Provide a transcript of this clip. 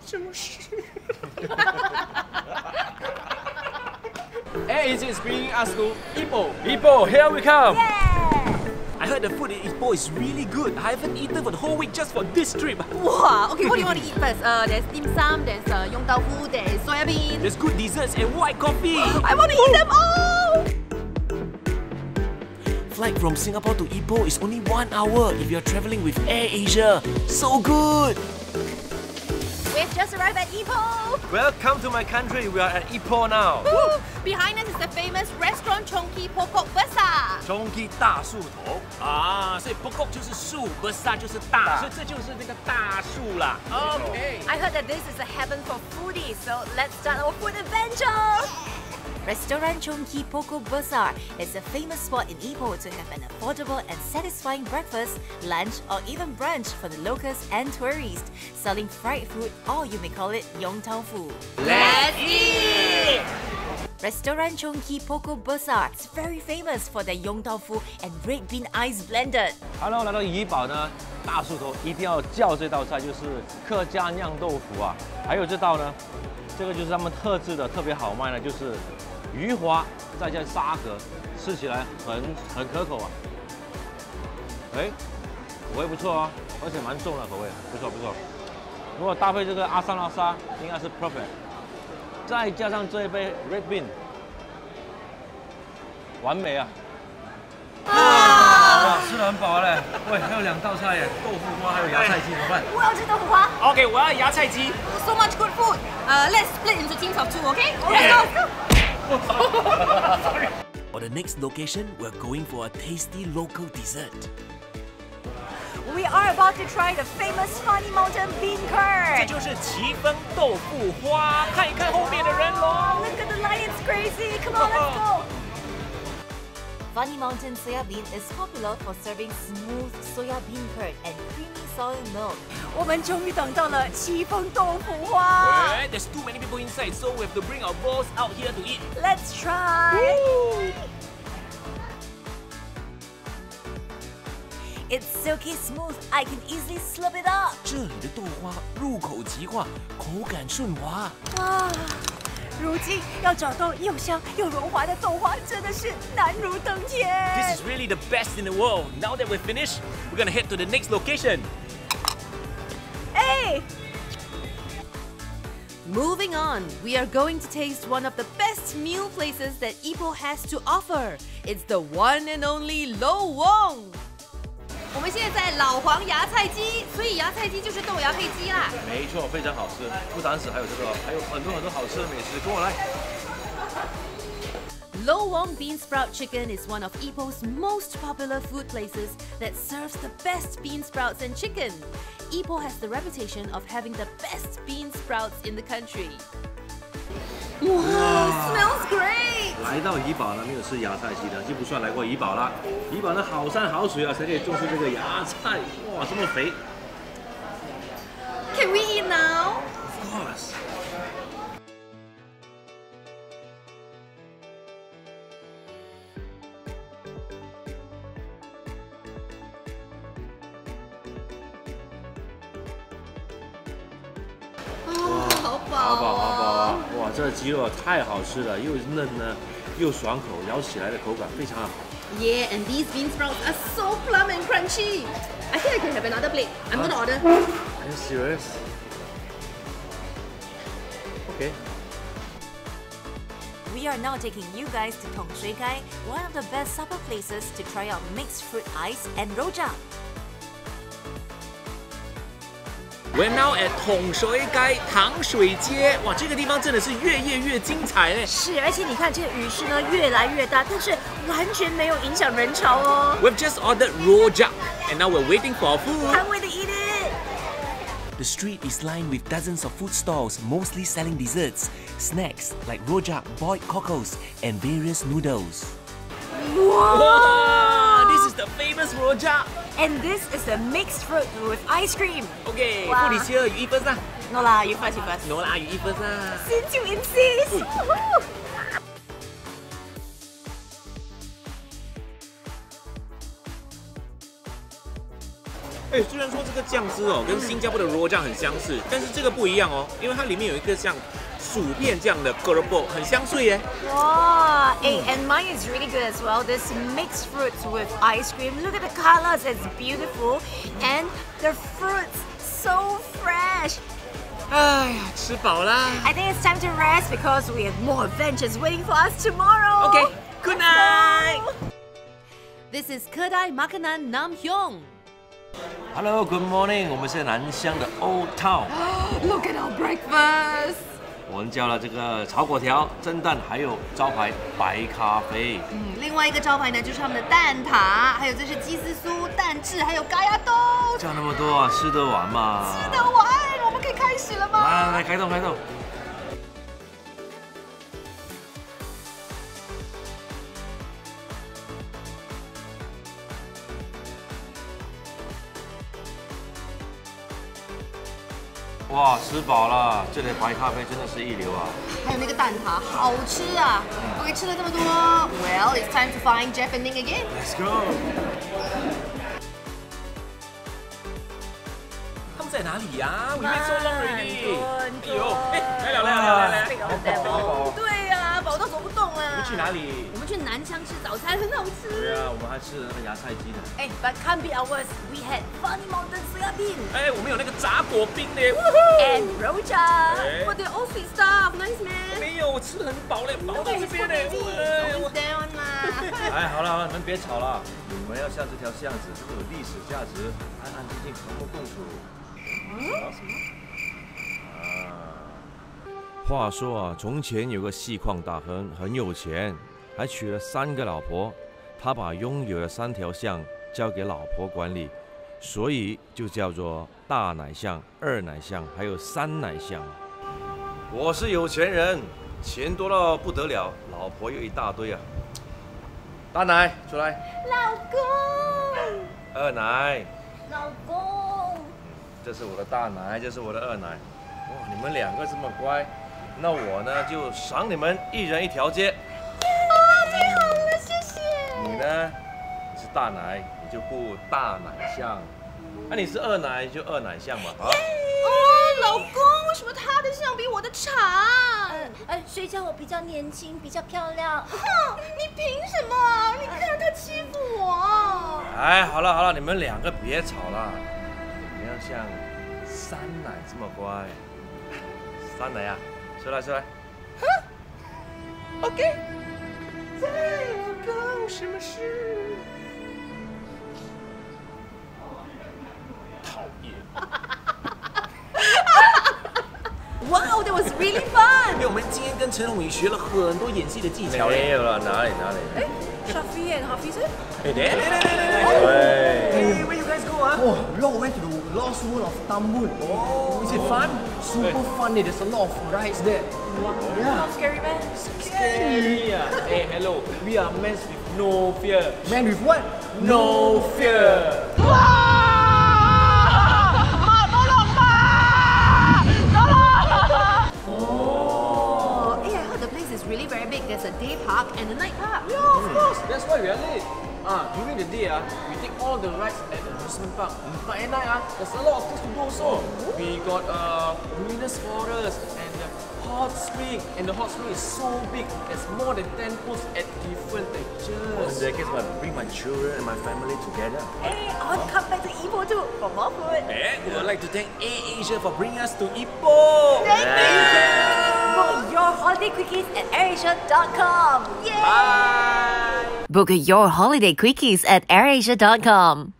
AirAsia is bringing us to Ipoh. Ipoh, here we come! I heard the food in Ipoh is really good. I haven't eaten for the whole week just for this trip. Wow, okay, what do you want to eat first? There's dim sum, there's yong tau fu, there's soya bean. There's good desserts and white coffee. I want to eat them all! Flight from Singapore to Ipoh is only 1 hour if you're traveling with AirAsia. So good! We've just arrived at Ipoh! Welcome to my country, we are at Ipoh now. Woo! Behind us is the famous restaurant Chongqing Pokok Besar. Chongqing 大树头所以 pokok 就是树 besar 就是大，所以这就是那个大树啦。Okay. I heard that this is a heaven for foodies, so let's start our food adventure! Restaurant Chongqing Pokok Besar is a famous spot in Ipoh to have an affordable and satisfying breakfast, lunch or even brunch for the locals and tourists, selling fried food or you may call it yong tau fu. Let's eat! Restaurant Chongqing Pokok Besar is very famous for their yong tau fu and red bean ice blended. Hello， 来到怡保呢，大树头一定要叫这道菜，就是客家酿豆腐啊。还有这道呢，这个就是他们特制的，特别好卖呢，就是鱼滑再加沙葛，吃起来很可口啊。哎，口味不错哦，而且蛮重的口味，不错不错。如果搭配这个阿萨拉沙，应该是 perfect。再加上这一杯 red bean， 完美啊！哇，吃得很饱嘞。喂，还有2道菜耶，豆腐花还有芽菜鸡，怎么办？ 我要吃豆腐花。 OK， 我要芽菜鸡。 So much good food. Let's split into teams of 2, okay? Let's go. For the next location, we're going for a tasty local dessert. We are about to try the famous Funny Mountain bean 这 curd. 就是奇峰豆腐花，看一看后面的人龙。 Look at the light, it's crazy. Come on, let's go. Funny Mountain soya bean is popular for serving smooth soya bean curd and creamy soy milk. 我们终于等到了奇峰豆腐花。 There's too many people inside, so we have to bring our bowls out here to eat. Let's try. It's silky smooth. I can easily slurp it up. 这里的豆花入口即化，口感顺滑。 哇，如今要找到又香又润滑的豆花，真的是难如登天。 This is really the best in the world. Now that we're finished, we're gonna head to the next location. Hey! Moving on, we are going to taste one of the best meal places that Ipoh has to offer. It's the one and only Lo Wong. 我们现在在老黄芽菜鸡，所以芽菜鸡就是豆芽配鸡啦。 没错，非常好吃。不单是还有这个，还有很多好吃的美食，跟我来。 Lo Wong Bean Sprout Chicken is one of Ipoh's most popular food places that serves the best bean sprouts and chicken. Ipoh has the reputation of having the best bean sprouts in the country. Wow, smells great! 来到怡保呢，没有吃芽菜鸡呢，就不算来过怡保啦。怡保呢，好山好水啊，才可以种出这个芽菜。哇，这么肥 Can we eat now? ！Of course。 好饱好饱啊！哇，这个鸡肉太好吃了，又嫩呢，又爽口，咬起来的口感非常好。 Yeah, and these bean sprouts are so plump and crunchy. I think I can have another plate. I'm gonna order. Are you serious? Okay. We are now taking you guys to Tong Shui Kai, one of the best supper places to try out mixed fruit ice and rojak. We're now at 桶水街糖水街。哇，这个地方真的是越夜越精彩嘞！ 是，而且你看这个雨势呢越来越大，但是完全没有影响人潮哦。 We've just ordered rojak, and now we're waiting for our food. Can't wait to eat it. The street is lined with dozens of food stalls, mostly selling desserts, snacks like rojak, boiled cockles, and various noodles. Wow! This is the famous rojak. And this is the mixed fruit with ice cream. Okay, Wow. food is here. You eat first lah. No lah, you first, you first. No lah, you eat first lah. Since you insist. Woohoo! 哎，虽然说这个酱汁哦跟新加坡的 raw 酱很相似，但是这个不一样哦，因为它里面有一个像薯片酱的 keropok， 很香脆耶。 Wow, hey, and mine is really good as well. This mixed fruits with ice cream. Look at the colors, it's beautiful. And the fruits, so fresh. 哎呀，吃饱啦。 I think it's time to rest because we have more adventures waiting for us tomorrow. Okay, good night. This is Kedai Makanan Nam Hyong. Hello, good morning， 我们是南乡的 Old Town。 Look at our breakfast. 我们叫了这个炒粿条、蒸蛋，还有招牌白咖啡。 另外一个招牌呢，就是他们的蛋挞，还有这是鸡丝酥、蛋治，还有咖椰豆。 叫那么多啊，吃得完吗？ 吃得完，我们可以开始了吗？ 来，开动，开动。哇，吃饱了，这里的白咖啡真的是一流啊！ 还有那个蛋挞，好吃啊！OK， 吃了这么多 ，Well, it's time to find Jeff and Ning again. Let's go。 他们在哪里呀？We wait so long already。哎呦，来。 对呀，饱到走不动了。 去哪里？ 我们去南昌吃早餐，很好吃。 对啊，我们还吃了那个芽菜鸡呢。 哎 ，But can't be ours. We had Funny Mountain soya bean 哎，我们有那个炸果冰的。 and rojak. But they're all sweet stuff, nice man. 没有，我吃很饱嘞，饱到这边嘞。 Always down 嘛。 哎，好了，你们别吵了，你们要下这条巷子，这个有历史价值，安安静静和睦共处。话说啊，从前有个细矿大亨，很有钱，还娶了3个老婆。他把拥有的3条巷交给老婆管理，所以就叫做大奶巷、2奶巷，还有3奶巷。我是有钱人，钱多到不得了，老婆又一大堆啊。大奶出来， 老公， 2奶， 老公。 这是我的大奶，这是我的2奶。哇，你们2个这么乖，那我呢就赏你们1人1条街。 太好了，谢谢。 你呢？你是大奶，你就顾大奶巷；那你是2奶，就2奶巷嘛。啊？ 哦，老公，为什么他的像比我的长？谁叫我比较年轻，比较漂亮？哼，你凭什么？你看他欺负我。 哎，好了，你们2个别吵了，你们要像3奶这么乖。3奶啊，出来。 OK。 在我搞什么事？讨厌。 Wow, that was really fun. 因为我们今天跟陈龙宇学了很多演戏的技巧嘞。 没有了，哪里？ Shafi and Hafiz? Hey, where you guys go? Oh, we all went to the Lost World of Tambun. Oh, is it fun? Super fun. There's a lot of rides there. Not scary, man. Scary. Hey, hello. We are men with no fear. Man, with what? No fear. Oh, hey, I heard the place is really very big. There's a day park and a night park. Yeah, of course. That's why we are late. During the day, we take all the rides at the amusement park. But at night, there's a lot of things to do also. We got luminous forest and the hot spring. And the hot spring is so big. There's more than 10 pools at different In textures. that case, I bring my children and my family together. Hey, I want to come back to Ipoh too for more food. And we would like to thank AirAsia for bringing us to Ipoh. Thank you. Book your holiday quickies at AirAsia.com. Yay! Bye. Book your holiday quickies at AirAsia.com.